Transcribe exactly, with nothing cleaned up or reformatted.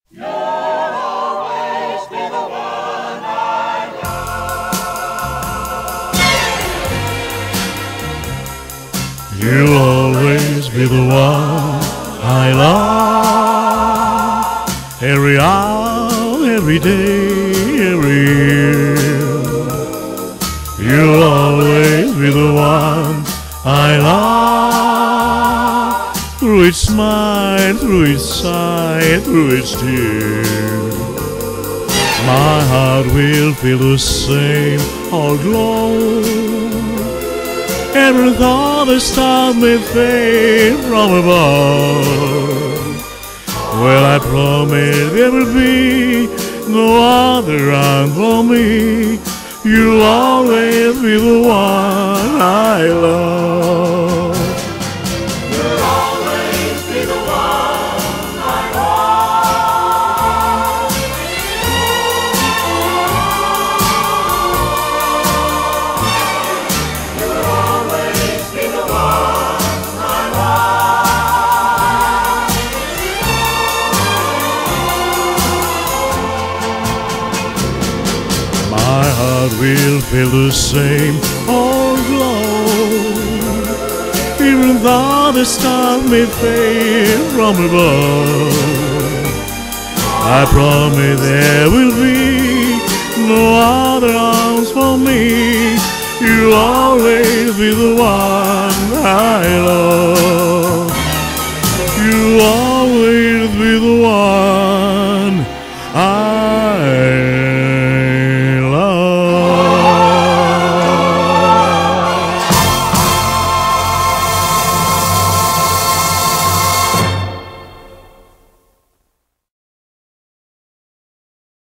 You'll always be the one I love. You'll always be the one I love. Every hour, every day, every year. You'll always be the one I love. Through its smile, through its sigh, through its tear, my heart will feel the same old glow. Every thought a star may fade from above. Well, I promise there will be no other around for me. You'll always be the one I love. You'll always be the one I love. You'll always be the one I love. My heart will feel the same old glow. Even though the stars may fade from above, I promise there will be no other arms for me. You'll always be the one I love.